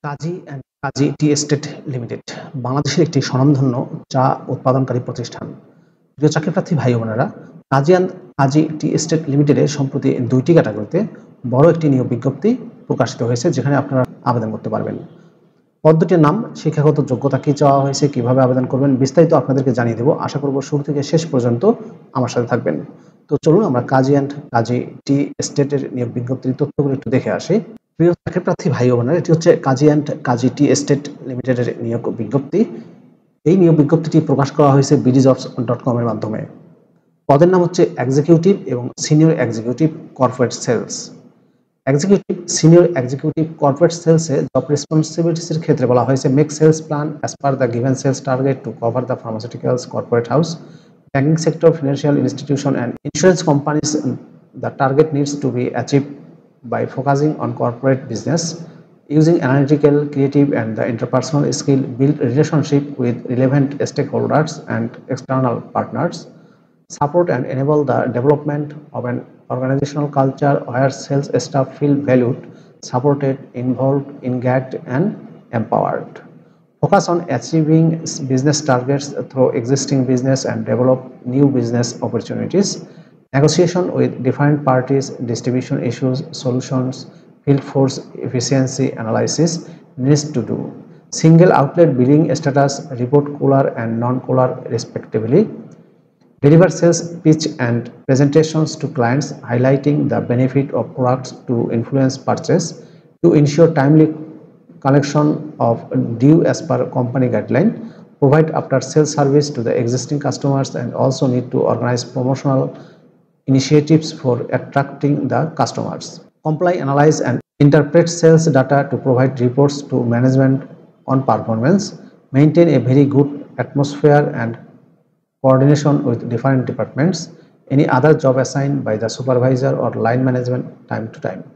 Kazi and Kazi tea estate limited বাংলাদেশের একটি স্বনামধন্য চা উৎপাদনকারী প্রতিষ্ঠান। প্রিয় চাকরিপ্রার্থী ভাই বোনেরা, কাজী অ্যান্ড কাজী টি এস্টেট লিমিটেডের সম্প্রতি ২টি ক্যাটাগরিতে বড় একটি নিয়োগ বিজ্ঞপ্তি প্রকাশিত হয়েছে, যেখানে আপনারা আবেদন করতে পারবেন। পদ দুটির নাম, শিক্ষাগত যোগ্যতা কী চাওয়া হয়েছে, কিভাবে আবেদন করবেন, বিস্তারিত আপনাদেরকে জানিয়ে দেবো। আশা করব শুরু থেকে শেষ পর্যন্ত আমার সাথে থাকবেন। তো চলুন আমরা কাজী অ্যান্ড কাজী টি এস্টেটের নিয়োগ বিজ্ঞপ্তির তথ্যগুলো একটু দেখে আসি। প্রিয় চাকরিপ্রার্থী ভাই বোনেরা, এটি হচ্ছে কাজী অ্যান্ড কাজী টি এস্টেট লিমিটেডের নিয়োগ বিজ্ঞপ্তি। এই নিয়োগ বিজ্ঞপ্তিটি প্রকাশ করা হয়েছে bdjobs.com এর মাধ্যমে। পদের নাম হচ্ছে এক্সিকিউটিভ এবং senior executive corporate sales. Executive, senior executive corporate সেলসে জব রেসপন্সিবিলিটিসের ক্ষেত্রে বলা হয়েছে make sales plan as per the given sales target to cover the pharmaceuticals, corporate house, banking sector, financial institution and insurance companies. The target needs to be achieved by focusing on corporate business, using analytical, creative and the interpersonal skill, build relationship with relevant stakeholders and external partners, support and enable the development of an organizational culture where sales staff feel valued, supported, involved, engaged and empowered. Focus on achieving business targets through existing business and develop new business opportunities. Negotiation with different parties, distribution issues, solutions, field force efficiency analysis needs to do. Single outlet billing status, report cooler and non-cooler respectively. Deliver sales pitch and presentations to clients highlighting the benefit of products to influence purchase. To ensure timely collection of due as per company guideline, provide after sales service to the existing customers and also need to organize promotional initiatives for attracting the customers. Comply, analyze and interpret sales data to provide reports to management on performance. Maintain a very good atmosphere and coordination with different departments. Any other job assigned by the supervisor or line management time to time.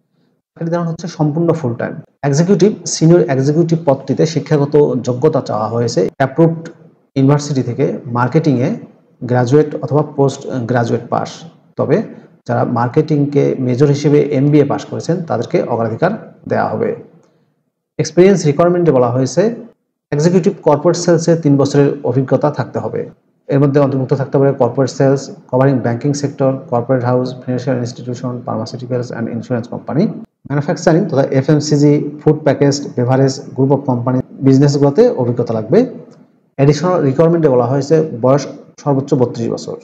চাকরির হচ্ছে সম্পূর্ণ full time. Executive, senior executive পদটিতে শিক্ষাগত যোগ্যতা চাওয়া হয়েছে approved university থেকে মার্কেটিংয়ে গ্রাজুয়েট অথবা পোস্ট গ্রাজুয়েট পাস। তবে যারা মার্কেটিংকে মেজর হিসেবে MBA পাস করেছেন তাদেরকে অগ্রাধিকার দেওয়া হবে। এক্সপিরিয়েন্স রিকোয়ারমেন্টে বলা হয়েছে এক্সিকিউটিভ কর্পোরেট সেলসে 3 বছরের অভিজ্ঞতা থাকতে হবে। এর মধ্যে অন্তর্ভুক্ত থাকতে পারে corporate sales covering banking sector, corporate house, financial institution, pharmaceuticals and insurance company, manufacturing তথা FMCG, food packaged beverage group of company বিজনেসগুলোতে অভিজ্ঞতা লাগবে। অ্যাডিশনাল রিকোয়ারমেন্টে বলা হয়েছে বয়স সর্বোচ্চ 32 বছর।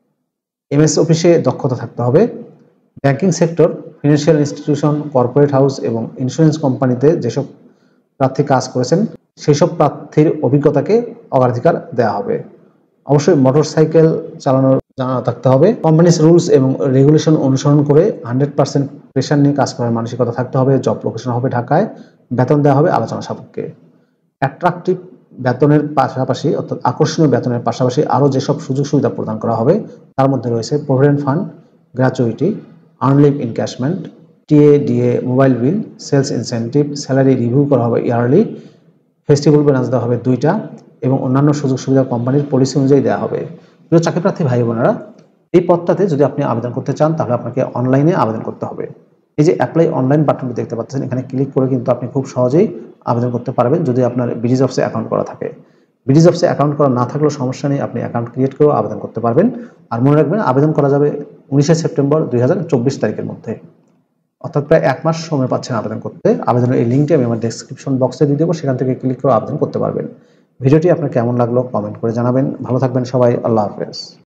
MS অফিসে দক্ষতা থাকতে হবে। Banking sector, financial institution, corporate house এবং ইন্স্যুরেন্স কোম্পানিতে যেসব প্রার্থী কাজ করেছেন সেই সব প্রার্থীর অভিজ্ঞতাকে অগ্রাধিকার দেওয়া হবে। অবশ্যই মোটরসাইকেল চালানোর জানা থাকতে হবে। কোম্পানিজ রুলস এবং রেগুলেশন অনুসরণ করে 100% প্রেশার নিয়ে কাজ করার মানসিকতা থাকতে হবে। জব লোকেশন হবে ঢাকায়। বেতন দেওয়া হবে আলোচনা সাপেক্ষে। অ্যাট্রাকটিভ বেতনের পাশাপাশি অর্থাৎ আকর্ষণীয় বেতনের পাশাপাশি আরও যেসব সুযোগ সুবিধা প্রদান করা হবে তার মধ্যে রয়েছে provident fund, gratuity, earn leave encashment, TA, DA, mobile bill, sales incentive, salary review করা হবে ইয়ারলি, ফেস্টিভ্যাল বোনাস দেওয়া হবে 2টা এবং অন্যান্য সুযোগ সুবিধা কোম্পানির পলিসি অনুযায়ী দেওয়া হবে। প্রিয় চাকরিপ্রার্থী ভাই বোনেরা, এই পদটাতে যদি আপনি আবেদন করতে চান তাহলে আপনাকে অনলাইনে আবেদন করতে হবে। এই যে অ্যাপ্লাই অনলাইন বাটনটি দেখতে পাচ্ছেন, এখানে ক্লিক করে কিন্তু আপনি খুব সহজেই আবেদন করতে পারবেন যদি আপনার BDJobs-এ অ্যাকাউন্ট করা থাকে। BDJobs-এ অ্যাকাউন্ট করা না থাকলেও সমস্যা নেই, আপনি অ্যাকাউন্ট ক্রিয়েট করেও আবেদন করতে পারবেন। আর মনে রাখবেন, আবেদন করা যাবে 19শে সেপ্টেম্বর 2024 তারিখের মধ্যে, অর্থাৎ প্রায় 1 মাস সময় পাচ্ছেন আবেদন করতে। আবেদনের এই লিঙ্কটি আমি আমার ডেসক্রিপশন বক্সে দিয়ে দেবো, সেখান থেকে ক্লিক করে আবেদন করতে পারবেন। ভিডিওটি আপনার কেমন লাগলো কমেন্ট করে জানাবেন। ভালো থাকবেন সবাই। আল্লাহ হাফেজ।